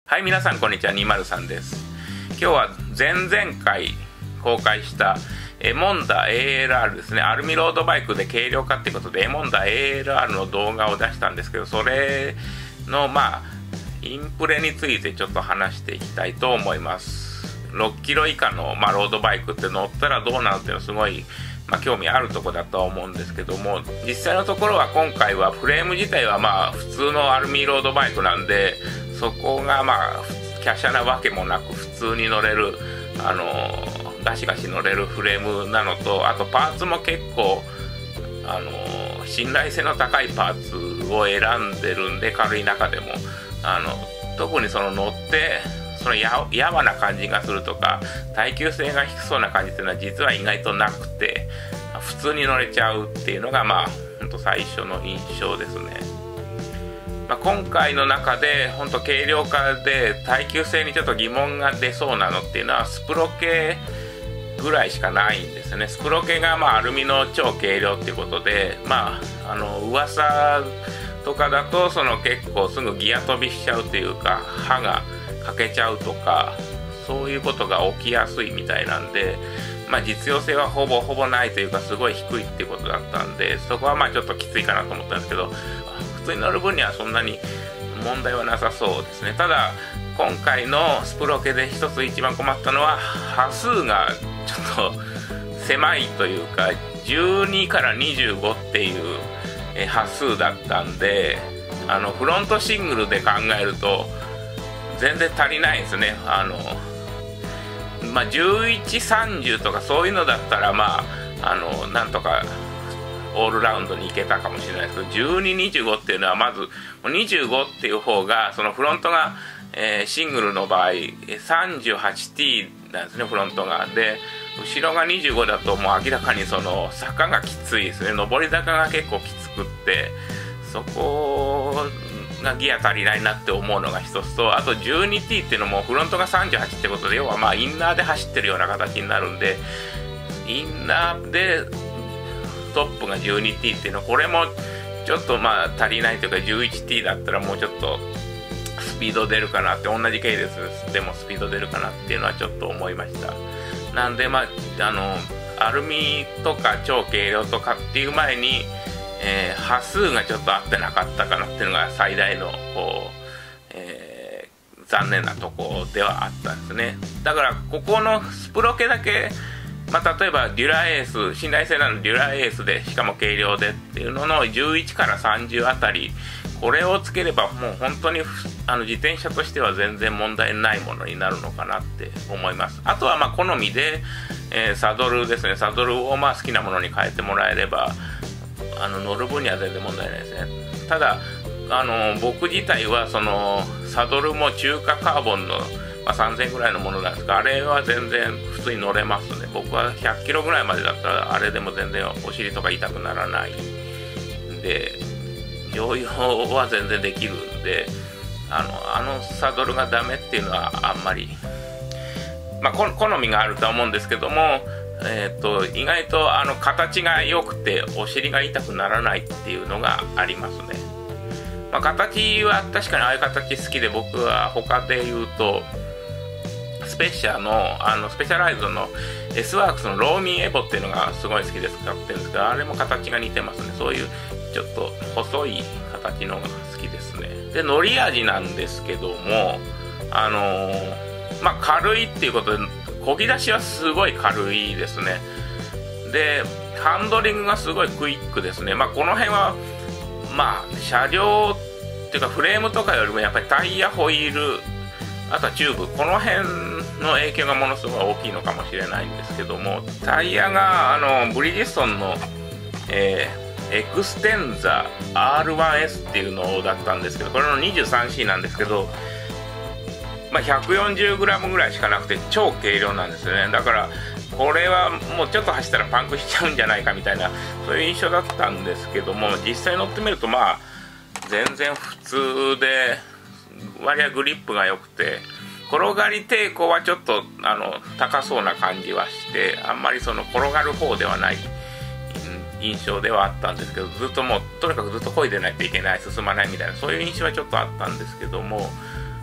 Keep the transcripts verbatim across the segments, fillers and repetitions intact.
はい、皆さんこんにちは。にーまるさんです。今日は前々回公開したエモンダ エーエルアール ですね。アルミロードバイクで軽量化ってことでエモンダ エーエルアール の動画を出したんですけど、それのまあインプレについてちょっと話していきたいと思います。ろっキロ以下の、まあ、ロードバイクって乗ったらどうなるっていうのはすごい、まあ、興味あるところだとは思うんですけども、実際のところは今回はフレーム自体はまあ普通のアルミロードバイクなんで、そこがまあ華奢なわけもなく普通に乗れる、あのー、ガシガシ乗れるフレームなのと、あとパーツも結構、あのー、信頼性の高いパーツを選んでるんで、軽い中でもあの特にその乗ってそのややわな感じがするとか耐久性が低そうな感じっていうのは実は意外となくて、普通に乗れちゃうっていうのがまあ本当最初の印象ですね。まあ、今回の中で本当軽量化で耐久性にちょっと疑問が出そうなのっていうのはスプロ系ぐらいしかないんですよね。スプロ系がまあアルミの超軽量っていうことで、まああの噂とかだとその結構すぐギア飛びしちゃうというか刃が欠けちゃうとかそういうことが起きやすいみたいなんで、まあ、実用性はほぼほぼないというかすごい低いっていうことだったんで、そこはまあちょっときついかなと思ったんですけど、普通に乗る分にはそんなに問題はなさそうですね。ただ今回のスプロ系で一つ一番困ったのは波数がちょっと狭いというかじゅうにからにじゅうごっていう波数だったんで、あのフロントシングルで考えると全然足りないんですね。あのまあじゅういち、さんじゅうとかそういうのだったらまああのなんとかオールラウンドに行けたかもしれないですけど、じゅうに、にじゅうごっていうのはまずにじゅうごっていう方がそのフロントが、えー、シングルの場合 さんじゅうはちティー なんですね、フロントが。で後ろがにじゅうごだともう明らかにその坂がきついですね。上り坂が結構きつくって、そこがギア足りないなって思うのが一つと、あと じゅうにティー っていうのもフロントがさんじゅうはちってことで、要はまあインナーで走ってるような形になるんで、インナーでトップが じゅうにティー っていうの、これもちょっとまあ足りないというか じゅういちティー だったらもうちょっとスピード出るかなって、同じ系列でもスピード出るかなっていうのはちょっと思いました。なんでまああのアルミとか超軽量とかっていう前に、えー、波数がちょっと合ってなかったかなっていうのが最大のこう、えー、残念なとこではあったんですね。だからここのスプロ系だけ、まあ、例えばデュラエース、信頼性のあるデュラエースでしかも軽量でっていうののじゅういちからさんじゅうあたり、これをつければもう本当にあの自転車としては全然問題ないものになるのかなって思います。あとはまあ好みで、えー、サドルですね。サドルをまあ好きなものに変えてもらえればあの乗る分には全然問題ないですね。ただあの僕自体はそのサドルも中華カーボンの、まあ、さんぜんえんぐらいのものなんですが、あれは全然普通に乗れますね。僕はひゃっキロぐらいまでだったらあれでも全然お尻とか痛くならないんで、乗用は全然できるんで、あのあのサドルがダメっていうのはあんまり、まあ好みがあるとは思うんですけども、えー、と意外とあの形が良くてお尻が痛くならないっていうのがありますね。まあ、形は確かにああいう形好きで、僕は他で言うとスペシャのあのスペシャライズドの S ワークスのローミーエボっていうのがすごい好きで使ってるんですけど、あれも形が似てますね。そういうちょっと細い形のが好きですね。で乗り味なんですけども、あのー、まあ軽いっていうことで漕ぎ出しはすごい軽いですね。でハンドリングがすごいクイックですね。まあこの辺はまあ車両っていうかフレームとかよりもやっぱりタイヤ、ホイール、あとはチューブ、この辺の影響がものすごい大きいのかもしれないんですけども、タイヤがあのブリヂストンの、えー、エクステンザ アールワンエス っていうのだったんですけど、これの にじゅうさんシー なんですけど、まあ、ひゃくよんじゅうグラム ぐらいしかなくて超軽量なんですよね。だからこれはもうちょっと走ったらパンクしちゃうんじゃないかみたいな、そういう印象だったんですけども、実際乗ってみるとまあ全然普通で、割合グリップが良くて、転がり抵抗はちょっとあの高そうな感じはして、あんまりその転がる方ではない印象ではあったんですけど、ずっともうとにかくずっと漕いでないといけない、進まないみたいな、そういう印象はちょっとあったんですけども、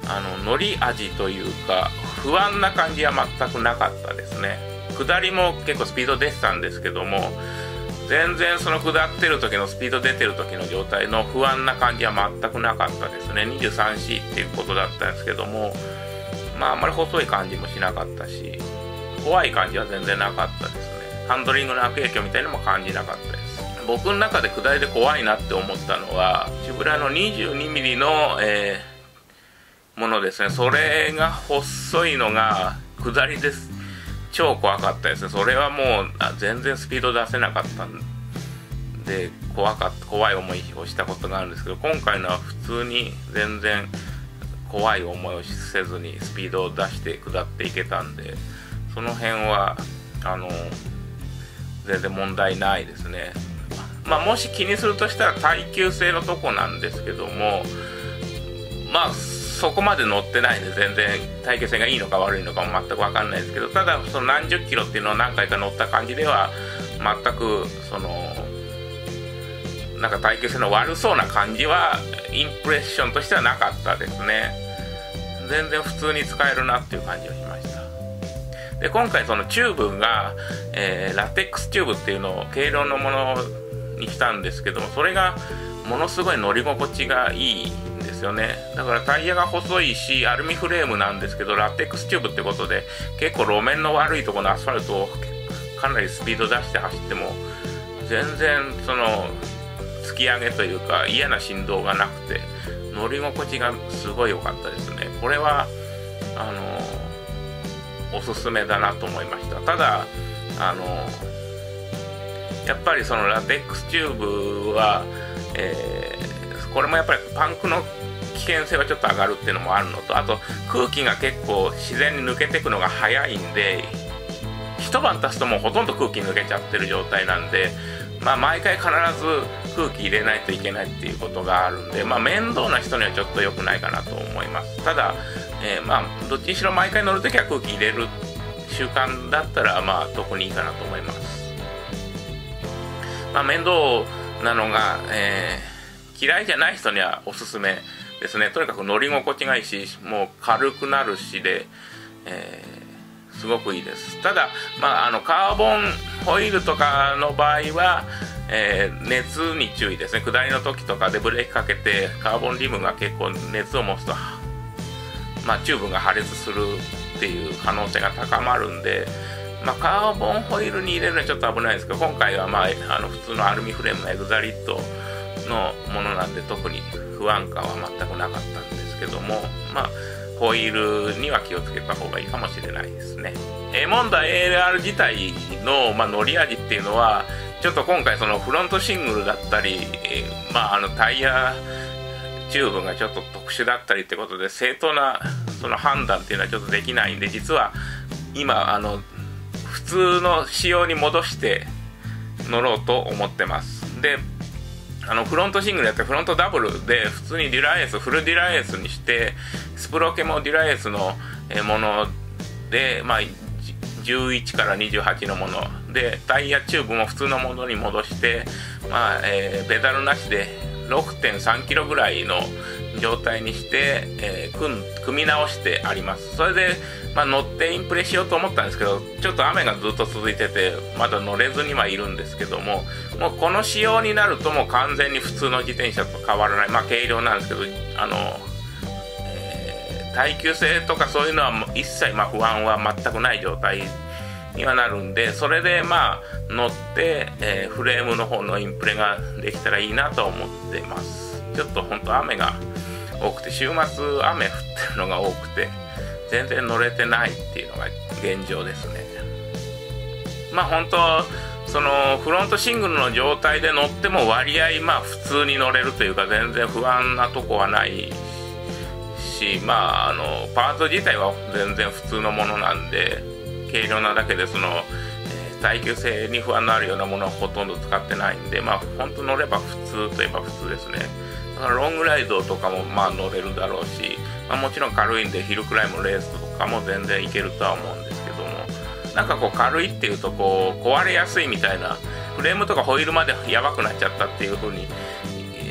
あの乗り味というか不安な感じは全くなかったですね。下りも結構スピード出てたんですけども、全然その下ってる時のスピード出てる時の状態の不安な感じは全くなかったですね。 にじゅうさんシー っていうことだったんですけども、まああんまり細い感じもしなかったし、怖い感じは全然なかったですね。ハンドリングの悪影響みたいなのも感じなかったです。僕の中で下りで怖いなって思ったのはチブラの にじゅうにミリ の、えー、ものですね。それが細いのが下りです。超怖かったですね。それはもう全然スピード出せなかったんで怖かった怖い思いをしたことがあるんですけど、今回のは普通に全然怖い思いをせずにスピードを出して下っていけたんで、その辺はあの全然問題ないですね。まあもし気にするとしたら耐久性のとこなんですけども、まあそこまで乗ってないんで全然耐久性がいいのか悪いのかも全く分かんないですけど、ただその何十キロっていうのを何回か乗った感じでは全くそのなんか耐久性の悪そうな感じはインプレッションとしてはなかったですね。全然普通に使えるなっていう感じがしました。で今回そのチューブが、えー、ラテックスチューブっていうのを軽量のものにしたんですけども、それがものすごい乗り心地がいいんですよね。だからタイヤが細いしアルミフレームなんですけど、ラテックスチューブってことで結構路面の悪いところのアスファルトをかなりスピード出して走っても全然その突き上げというか嫌な振動がなくて乗り心地がすごい良かったですね。これはあのおすすめだなと思いました。ただあのやっぱりそのラテックスチューブは、えー、これもやっぱりパンクの危険性はちょっと上がるっていうのもあるのと、あと空気が結構自然に抜けていくのが早いんで、一晩経つともうほとんど空気抜けちゃってる状態なんで、まあ、毎回必ず空気入れないといけないっていうことがあるんで、まあ、面倒な人にはちょっと良くないかなと思います。ただ、えー、まあどっちにしろ毎回乗るときは空気入れる習慣だったらまあ特にいいかなと思います。まあ、面倒なのが、えー、嫌いじゃない人にはおすすめですね。とにかく乗り心地がいいし、もう軽くなるしで、えー、すごくいいです。ただ、まあ、あのカーボンホイールとかの場合は、えー、熱に注意ですね。下りの時とかでブレーキかけてカーボンリムが結構熱を持つと、まあ、チューブが破裂するっていう可能性が高まるんで、まあ、カーボンホイールに入れるのはちょっと危ないですけど、今回は、まあ、あの普通のアルミフレームのエグザリットのものなんで特に不安感は全くなかったんですけども、まあホイールには気をつけた方がいいかもしれないですね。エモンダ エーエルアール 自体の、まあ、乗り味っていうのはちょっと今回そのフロントシングルだったり、えーまあ、あのタイヤチューブがちょっと特殊だったりってことで正当なその判断っていうのはちょっとできないんで、実は今あの普通の仕様に戻して乗ろうと思ってます。であのフロントシングルやってフロントダブルで普通にデュラエースフルデュラエースにしてスプロケもデュラエースのもので、まあ、じゅういちからにじゅうはちのものでタイヤチューブも普通のものに戻して、まあえー、ペダルなしで ろくてんさんキロぐらいの状態にして、えー、組, 組み直してあります。それで、まあ、乗ってインプレしようと思ったんですけど、ちょっと雨がずっと続いててまだ乗れずにはいるんですけども、もうこの仕様になるともう完全に普通の自転車と変わらない、まあ軽量なんですけど、あの、えー、耐久性とかそういうのは一切まあ不安は全くない状態にはなるんで、それでまあ乗って、えー、フレームの方のインプレができたらいいなと思っています。ちょっと本当雨が多くて、週末雨降ってるのが多くて全然乗れてないっていうのが現状ですね。まあ本当そのフロントシングルの状態で乗っても割合まあ普通に乗れるというか全然不安なとこはないし、まああのパーツ自体は全然普通のものなんで軽量なだけでその、えー、耐久性に不安のあるようなものはほとんど使ってないんで、まあ本当乗れば普通といえば普通ですね。だからロングライドとかもまあ乗れるだろうし、まあ、もちろん軽いんでヒルクライムレースとかも全然いけるとは思うんですけども、なんかこう軽いっていうとこう壊れやすいみたいな、フレームとかホイールまでやばくなっちゃったっていう風に、えー、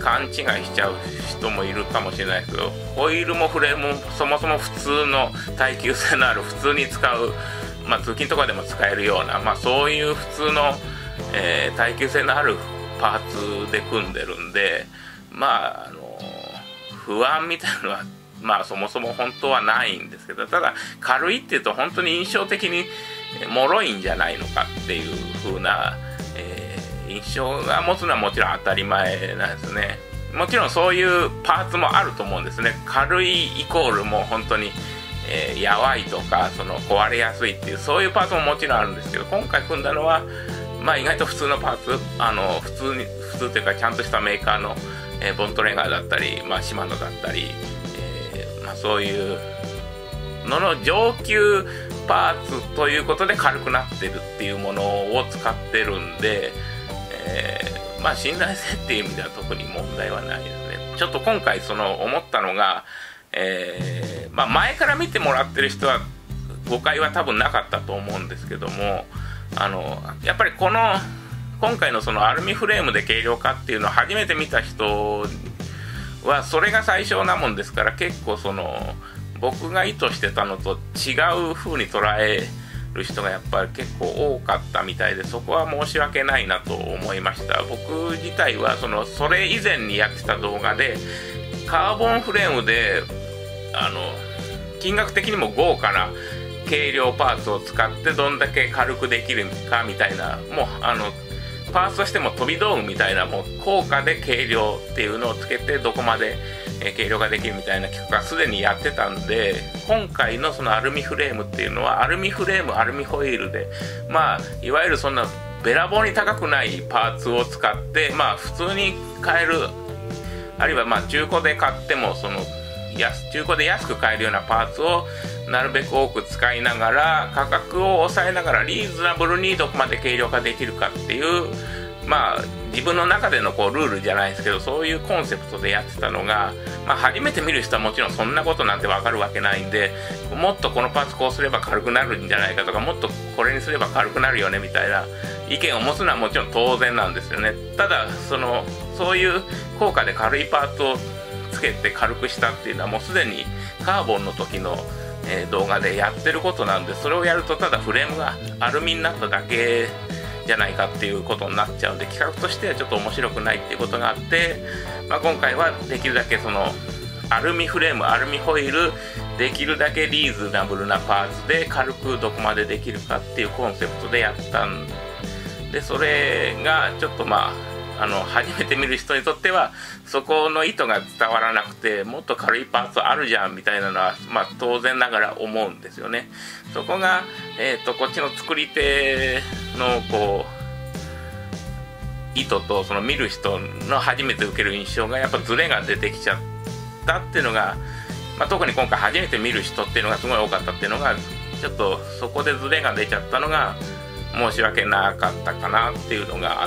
勘違いしちゃう人もいるかもしれないですけど、ホイールもフレームもそもそも普通の耐久性のある普通に使う、まあ、通勤とかでも使えるような、まあ、そういう普通の、えー、耐久性のあるパーツで組んでるんで、まあ、あの不安みたいなのは、まあ、そもそも本当はないんですけど、ただ軽いっていうと本当に印象的に脆いんじゃないのかっていう風な、えー、印象が持つのはもちろん当たり前なんですね。もちろんそういうパーツもあると思うんですね。軽いイコールもう本当に、えー、やわいとかその壊れやすいっていうそういうパーツももちろんあるんですけど、今回組んだのは、まあ、意外と普通のパーツ、あの普通に普通というかちゃんとしたメーカーの、えー、ボントレンガーだったり、まあ、シマノだったり、えーまあ、そういうのの上級パーツということで軽くなってるっていうものを使ってるんで、えー、まあ信頼性っていう意味では特に問題はないですね。ちょっと今回その思ったのが、えーまあ、前から見てもらってる人は誤解は多分なかったと思うんですけども、あのやっぱりこの今回のそのアルミフレームで軽量化っていうのを初めて見た人はそれが最初なもんですから、結構その僕が意図してたのと違う風に捉える人がやっぱり結構多かったみたいで、そこは申し訳ないなと思いました。僕自体はそのそれ以前にやってた動画でカーボンフレームであの金額的にも豪華な軽量パーツを使ってどんだけ軽くできるかみたいな、もうあのパーツとしても飛び道具みたいな、もう高価で軽量っていうのをつけてどこまで軽量ができるみたいな企画がすでにやってたんで、今回のそのアルミフレームっていうのはアルミフレームアルミホイールで、まあいわゆるそんなべらぼうに高くないパーツを使って、まあ普通に買える、あるいはまあ中古で買ってもその安中古で安く買えるようなパーツをなるべく多く使いながら価格を抑えながらリーズナブルにどこまで軽量化できるかっていう、まあ自分の中でのこうルールじゃないですけど、そういうコンセプトでやってたのが、まあ、初めて見る人はもちろんそんなことなんて分かるわけないんで、もっとこのパーツこうすれば軽くなるんじゃないかとか、もっとこれにすれば軽くなるよねみたいな意見を持つのはもちろん当然なんですよね。ただそのそういう高価で軽いパーツをつけて軽くしたっていうのはもうすでにカーボンの時の、えー、動画でやってることなんで、それをやるとただフレームがアルミになっただけじゃないかっていうことになっちゃうんで、企画としてはちょっと面白くないっていうことがあって、まあ、今回はできるだけそのアルミフレームアルミホイールできるだけリーズナブルなパーツで軽くどこまでできるかっていうコンセプトでやったんで、それがちょっとまああの初めて見る人にとってはそこの意図が伝わらなくて、もっと軽いパーツあるじゃんみたいなのは、まあ、当然ながら思うんですよね。そこが、えーと、こっちの作り手のこう意図とその見る人の初めて受ける印象がやっぱズレが出てきちゃったっていうのが、まあ、特に今回初めて見る人っていうのがすごい多かったっていうのが、ちょっとそこでズレが出ちゃったのが申し訳なかったかなっていうのがあって、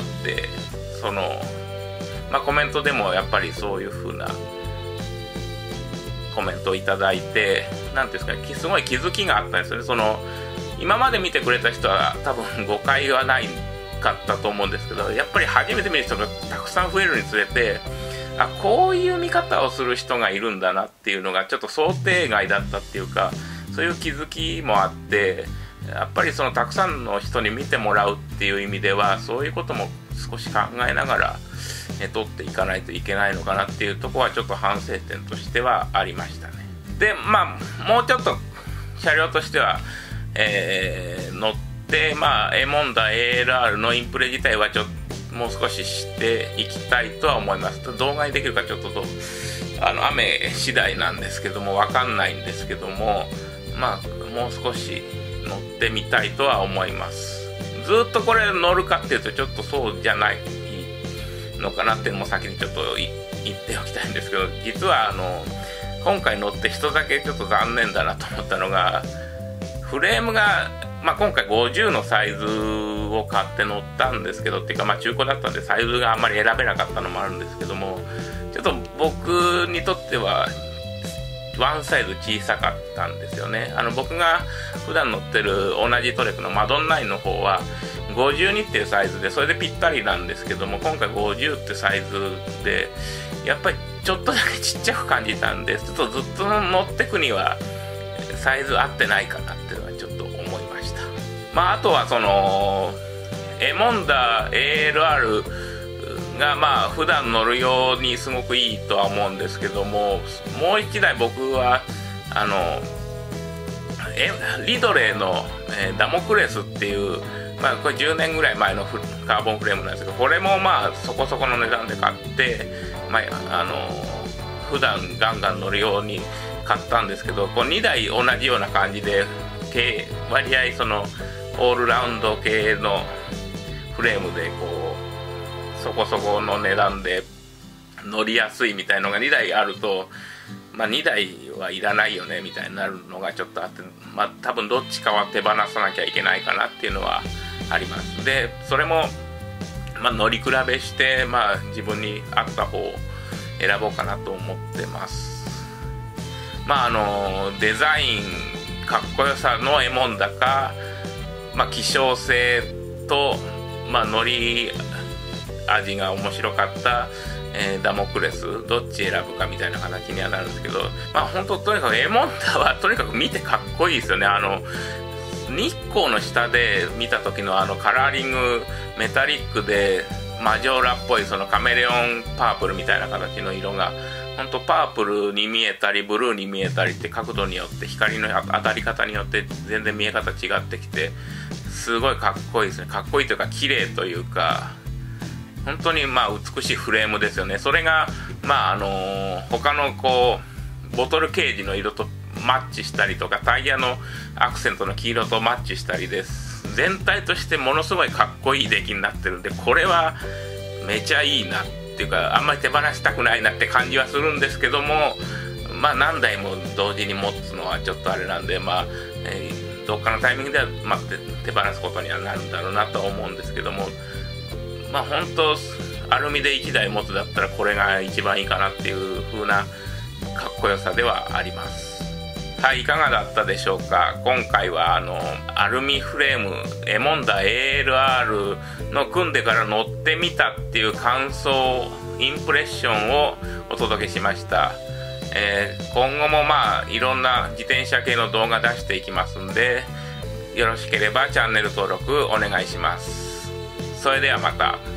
そのまあ、コメントでもやっぱりそういう風なコメントをいただいて、なんていうんですかね、すごい気づきがあったんですよね。その今まで見てくれた人は多分誤解はないかったと思うんですけど、やっぱり初めて見る人がたくさん増えるにつれて、あ、こういう見方をする人がいるんだなっていうのがちょっと想定外だったっていうか、そういう気づきもあって、やっぱりそのたくさんの人に見てもらうっていう意味ではそういうことも少し考えながらえ撮っていかないといけないのかなっていうところはちょっと反省点としてはありましたね。でまあもうちょっと車両としては、えー、乗ってまあエモンダ エーエルアール のインプレ自体はちょっともう少ししていきたいとは思います。動画にできるかちょっとあの雨次第なんですけども分かんないんですけども、まあもう少し乗ってみたいとは思います。ずっとこれ乗るかっていうとちょっとそうじゃないのかなっていうのも先にちょっと言っておきたいんですけど、実はあの今回乗って一つだけちょっと残念だなと思ったのが、フレームが、まあ、今回ごじゅうのサイズを買って乗ったんですけど、っていうかまあ中古だったんでサイズがあんまり選べなかったのもあるんですけども、ちょっと僕にとってはワンサイズ小さかったんですよね。あの僕が普段乗ってる同じトレックのマドンナインの方はごじゅうにっていうサイズでそれでぴったりなんですけども、今回ごじゅうってサイズでやっぱりちょっとだけちっちゃく感じたんで、ちょっとずっと乗ってくにはサイズ合ってないかなっていうのはちょっと思いました。まああとはそのエモンダ エーエルアール がまあ普段乗るようにすごくいいとは思うんですけども、もう一台僕はあのえリドレーの、えー、ダモクレスっていう、まあ、これじゅうねんぐらい前のカーボンフレームなんですけど、これもまあそこそこの値段で買って、まあ、あの普段ガンガン乗るように買ったんですけど、こうにだい同じような感じで割合そのオールラウンド系のフレームでこうそこそこの値段で乗りやすいみたいのがにだいあると、まあ、にだいはいらないよねみたいになるのがちょっとあって、まあ、多分どっちかは手放さなきゃいけないかなっていうのはあります。でそれも、まあ、乗り比べして、まあ、自分に合った方を選ぼうかなと思ってます。まああのデザインかっこよさのエモンダか、まあ、希少性と、まあ、乗り味が面白かったえー、ダモクレスどっち選ぶかみたいな形にはなるんですけど、まあ本当とにかくエモンダはとにかく見てかっこいいですよね。あの日光の下で見た時のあのカラーリングメタリックでマジョーラっぽいそのカメレオンパープルみたいな形の色が本当パープルに見えたりブルーに見えたりって角度によって光の当たり方によって全然見え方違ってきてすごいかっこいいですね。かっこいいというか綺麗というか本当にまあ美しいフレームですよね。それがまああのー、他のこうボトルケージの色とマッチしたりとかタイヤのアクセントの黄色とマッチしたりです。全体としてものすごいかっこいい出来になってるんで、これはめちゃいいなっていうかあんまり手放したくないなって感じはするんですけども、まあ何台も同時に持つのはちょっとあれなんで、まあ、えー、どっかのタイミングでは待って手放すことにはなるんだろうなとは思うんですけども、まあ本当アルミでいちだい持つだったらこれが一番いいかなっていう風なかっこよさではあります。はい、いかがだったでしょうか。今回はあのアルミフレームエモンダ エーエルアール の組んでから乗ってみたっていう感想インプレッションをお届けしました。えー、今後もまあいろんな自転車系の動画出していきますんで、よろしければチャンネル登録お願いします。それではまた。